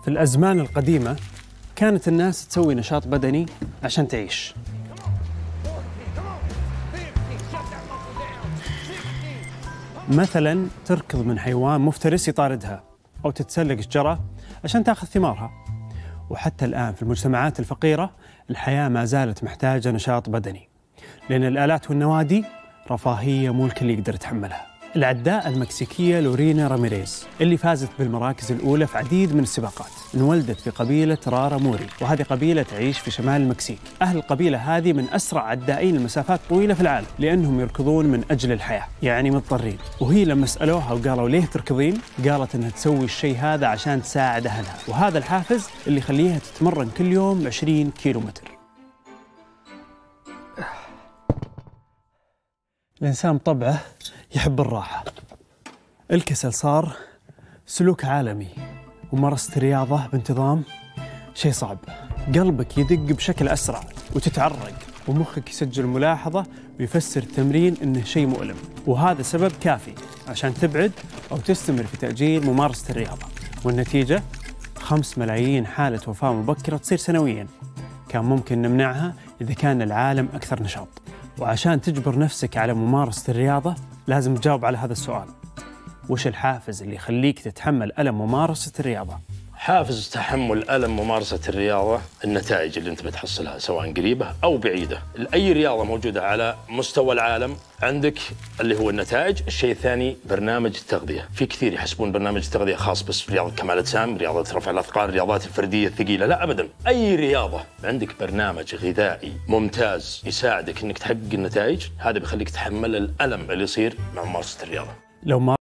في الأزمان القديمة كانت الناس تسوي نشاط بدني عشان تعيش. مثلاً تركض من حيوان مفترس يطاردها، أو تتسلق شجرة عشان تاخذ ثمارها. وحتى الآن في المجتمعات الفقيرة الحياة ما زالت محتاجة نشاط بدني، لأن الآلات والنوادي رفاهية مو الكل يقدر يتحملها. العداء المكسيكية لورينا راميريز اللي فازت بالمراكز الأولى في عديد من السباقات انولدت في قبيلة رارا موري، وهذه قبيلة تعيش في شمال المكسيك. أهل القبيلة هذه من أسرع عدائين لمسافات طويلة في العالم، لأنهم يركضون من أجل الحياة، يعني مضطرين. وهي لما سألوها وقالوا ليه تركضين، قالت أنها تسوي الشيء هذا عشان تساعد أهلها، وهذا الحافز اللي يخليها تتمرن كل يوم 20 كيلومتر. الإنسان بطبعه يحب الراحة. الكسل صار سلوك عالمي، وممارسة الرياضة بانتظام شيء صعب. قلبك يدق بشكل أسرع وتتعرق، ومخك يسجل ملاحظة ويفسر التمرين إنه شيء مؤلم، وهذا سبب كافي عشان تبعد أو تستمر في تأجيل ممارسة الرياضة. والنتيجة 5 ملايين حالة وفاة مبكرة تصير سنوياً، كان ممكن نمنعها إذا كان العالم أكثر نشاط. وعشان تجبر نفسك على ممارسة الرياضة لازم تجاوب على هذا السؤال: وش الحافز اللي يخليك تتحمل ألم ممارسة الرياضة؟ حافز تحمل ألم ممارسة الرياضة النتائج اللي أنت بتحصلها سواء قريبة أو بعيدة. أي رياضة موجودة على مستوى العالم عندك اللي هو النتائج. الشيء الثاني برنامج التغذية. في كثير يحسبون برنامج التغذية خاص بس برياضة كمال الأجسام، رياضة رفع الأثقال، الرياضات الفردية الثقيلة. لا أبدا، أي رياضة عندك برنامج غذائي ممتاز يساعدك أنك تحقق النتائج، هذا بيخليك تتحمل الألم اللي يصير مع ممارسة الرياضة. لو ما